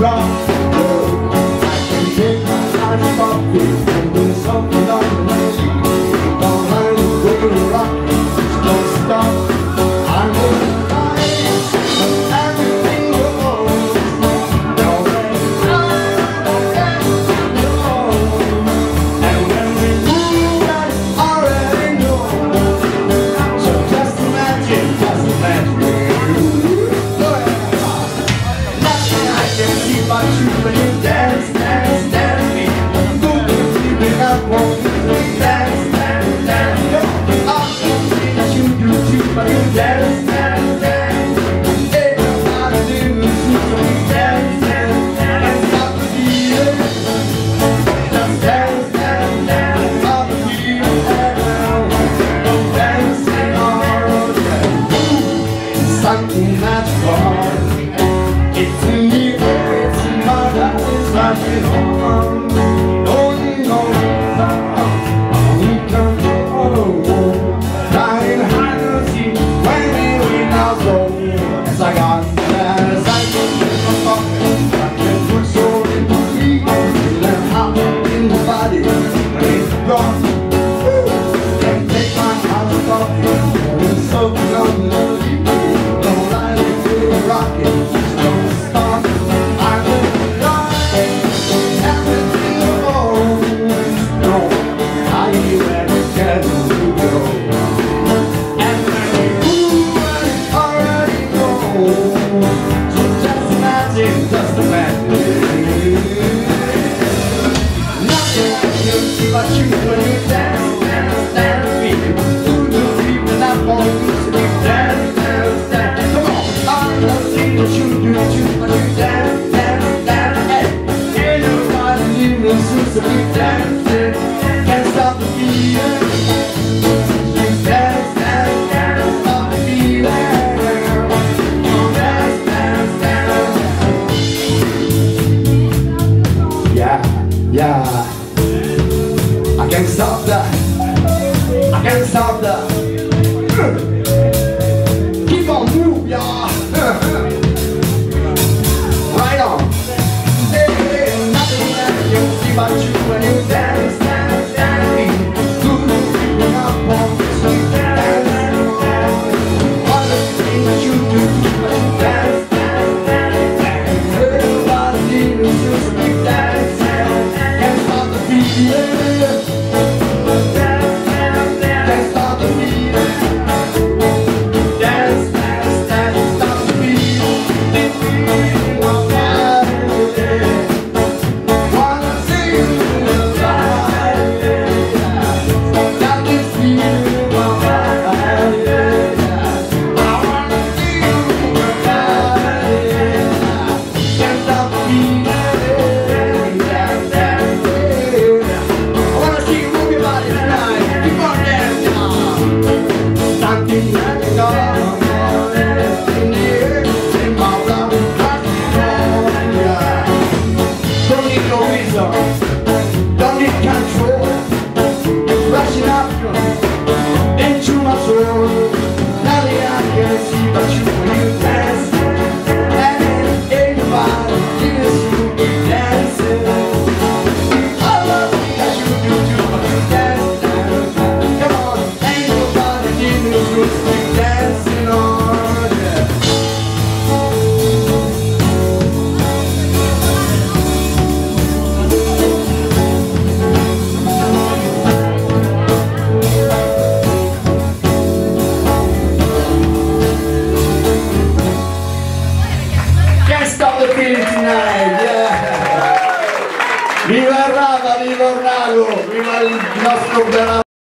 Yeah, I can't stop that. I can't stop that. Keep on move, y'all. Right on. Hey, nothing that you see but you when you dance, dance, dance. Good, when I want to dance. All the things that you do when you dance, dance, dance. Everybody needs to keep dancing. Don't need control, rushing up into my soul. Now I can see but you when you dance, and ain't nobody gives you dancing. I love that you do too when you dance, dance. Come on, ain't nobody gives you dancing on, yeah. Tonight, yeah. Viva Rava, viva Ornago, viva il nostro